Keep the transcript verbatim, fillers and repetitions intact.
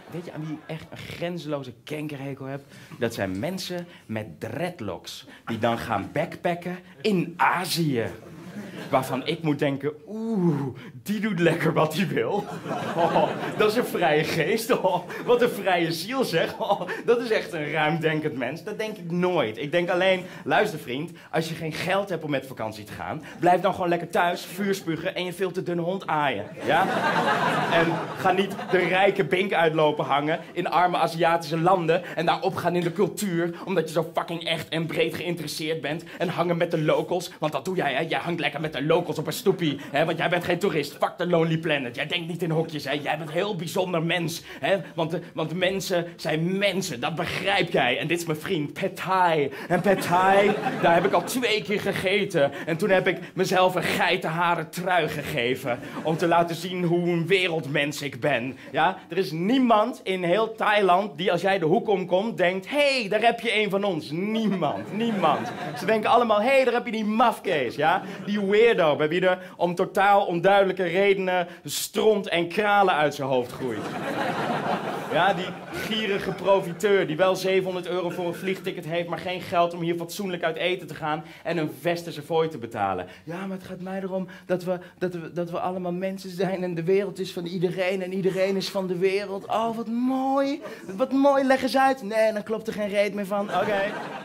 weet je aan wie ik echt een grenzeloze kankerhekel heb? Dat zijn mensen met dreadlocks. Die dan gaan backpacken in Azië. Waarvan ik moet denken, oeh, die doet lekker wat hij wil. Oh, dat is een vrije geest. Oh, wat een vrije ziel zeg. Oh, dat is echt een ruimdenkend mens. Dat denk ik nooit. Ik denk alleen, luister vriend, als je geen geld hebt om met vakantie te gaan, blijf dan gewoon lekker thuis, vuur spugen en je veel te dunne hond aaien. Ja? En ga niet de rijke bink uitlopen hangen in arme Aziatische landen en daar opgaan in de cultuur, omdat je zo fucking echt en breed geïnteresseerd bent en hangen met de locals. Want dat doe jij, hè? Jij hangt lekker met de locals op een stoepie, hè? Want jij bent geen toerist. Fuck the Lonely Planet. Jij denkt niet in hokjes, hè? Jij bent een heel bijzonder mens, hè? Want, de, want de mensen zijn mensen, dat begrijp jij. En dit is mijn vriend, Pad Thai. En Pad Thai, daar heb ik al twee keer gegeten. En toen heb ik mezelf een geitenharen trui gegeven om te laten zien hoe een wereldmens ik ben. Ja? Er is niemand in heel Thailand die als jij de hoek omkomt denkt, hé, hey, daar heb je een van ons. Niemand, niemand. Ze denken allemaal, hé, hey, daar heb je die mafkees, ja? Die weirdo, bij wie er om totaal onduidelijke redenen stront en kralen uit zijn hoofd groeit. Ja, die gierige profiteur die wel zevenhonderd euro voor een vliegticket heeft, maar geen geld om hier fatsoenlijk uit eten te gaan en een westerse fooi te betalen. Ja, maar het gaat mij erom dat we, dat, we, dat we allemaal mensen zijn en de wereld is van iedereen en iedereen is van de wereld. Oh, wat mooi. Wat mooi, leg eens uit. Nee, dan klopt er geen reet meer van. Oké. Okay.